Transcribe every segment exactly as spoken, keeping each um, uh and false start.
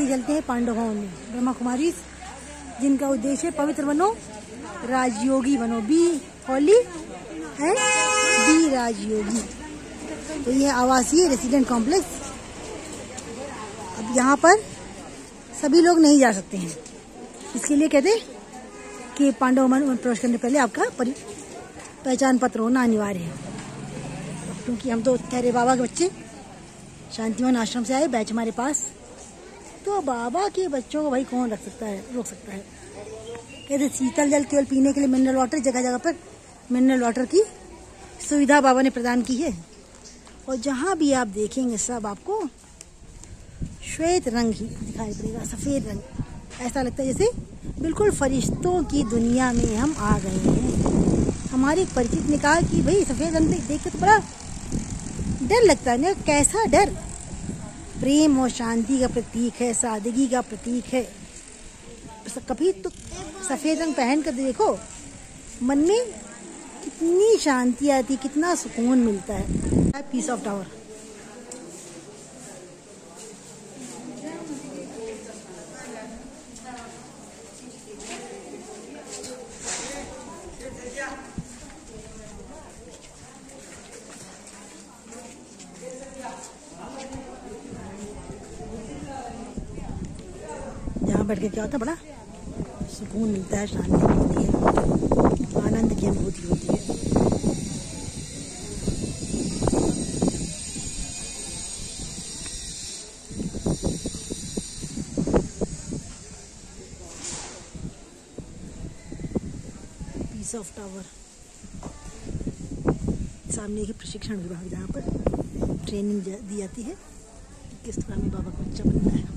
जलते हैं पांडव भवन में, ब्रह्मा कुमारी, जिनका उद्देश्य है पवित्र बनो राजयोगी बनो, be holy and be Rajyogi. तो ये आवासीय रेसिडेंट कॉम्प्लेक्स। अब यहाँ पर सभी लोग नहीं जा सकते हैं, इसके लिए कहते हैं कि पांडव भवन में प्रवेश करने पहले आपका पहचान पत्र होना अनिवार्य है। क्योंकि हम तो ठहरे बाबा के बच्चे, शांतिवन आश्रम से आए बैच हमारे पास, तो बाबा के बच्चों को भाई कौन रख सकता है, रोक सकता है। कहते शीतल जल केवल पीने के लिए मिनरल वाटर, जगह जगह पर मिनरल वाटर की सुविधा बाबा ने प्रदान की है। और जहाँ भी आप देखेंगे सब आपको श्वेत रंग ही दिखाई पड़ेगा, सफेद रंग। ऐसा लगता है जैसे बिल्कुल फरिश्तों की दुनिया में हम आ गए हैं। हमारे एक परिचित ने कहा कि भाई सफेद रंग देख के तो बड़ा डर लगता है ना। कैसा डर? प्रेम और शांति का प्रतीक है, सादगी का प्रतीक है। कभी तो सफेद रंग पहन कर देखो, मन में कितनी शांति आती, कितना सुकून मिलता है। पीस ऑफ टावर, यहाँ बैठ के क्या होता है, बड़ा सुकून मिलता है, शांति मिलती है, आनंद की अनुभूति होती है। पीस ऑफ टावर, सामने ही प्रशिक्षण विभाग जहाँ पर ट्रेनिंग दी जाती है किस तरह में बाबा का बच्चा बनता है।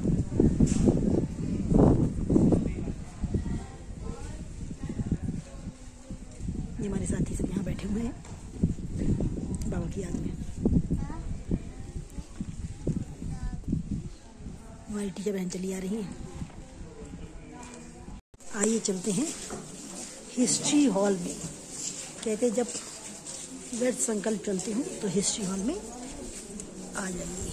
ये हमारे साथी सब यहाँ बैठे हुए हैं बाबा की याद में। हमारी टीचर बहन चली आ रही है। आइए चलते हैं हिस्ट्री हॉल में। कहते जब व्यर्थ संकल्प चलते हो तो हिस्ट्री हॉल में आ जाइए।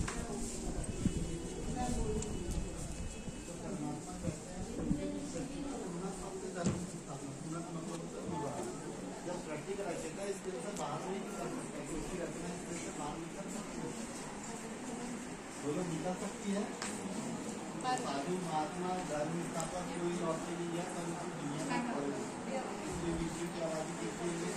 साधु महात्मा धर्म स्थापना कोई और नहीं है, दुनिया में विश्व की आबादी कितनी है?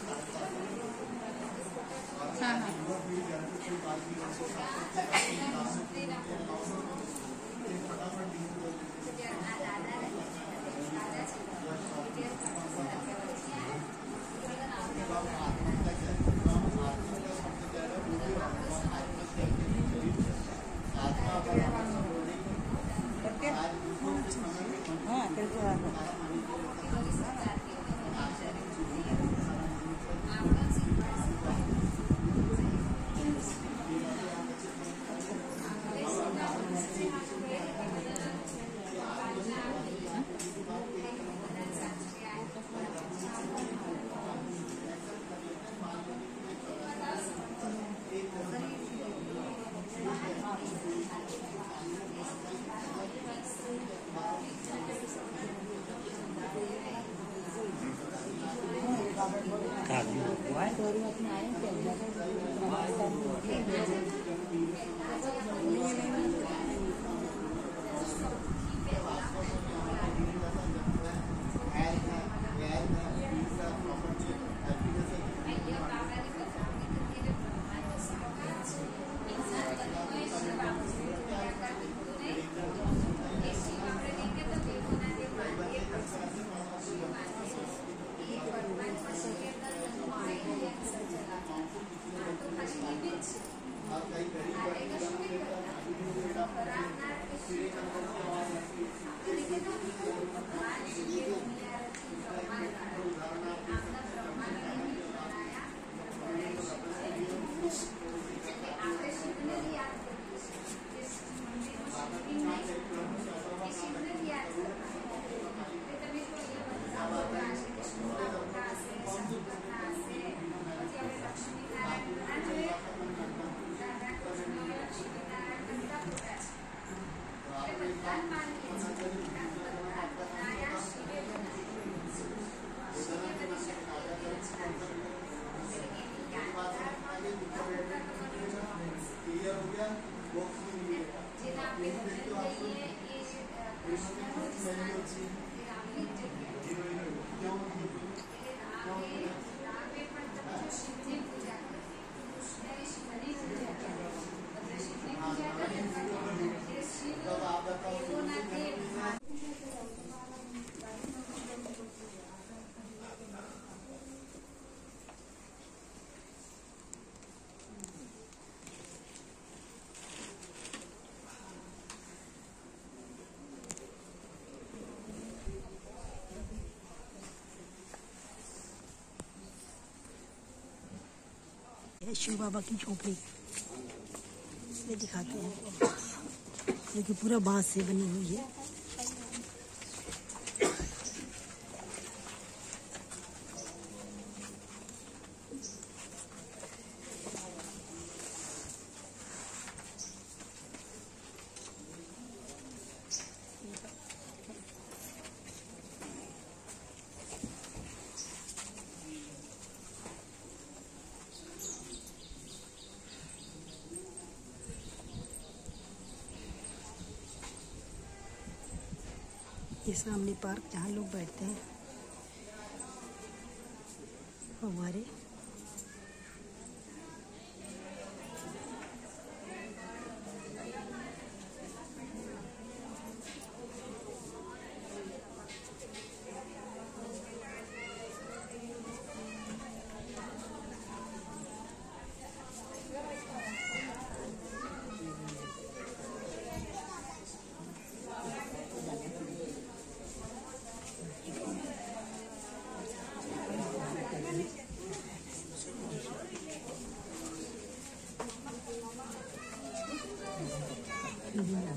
शिव बाबा की झोपड़ी ये दिखाते हैं, जो कि पूरा बांस से बनी हुई है। ये सामने पार्क जहाँ लोग बैठते हैं, फव्वारे। Mm-hmm.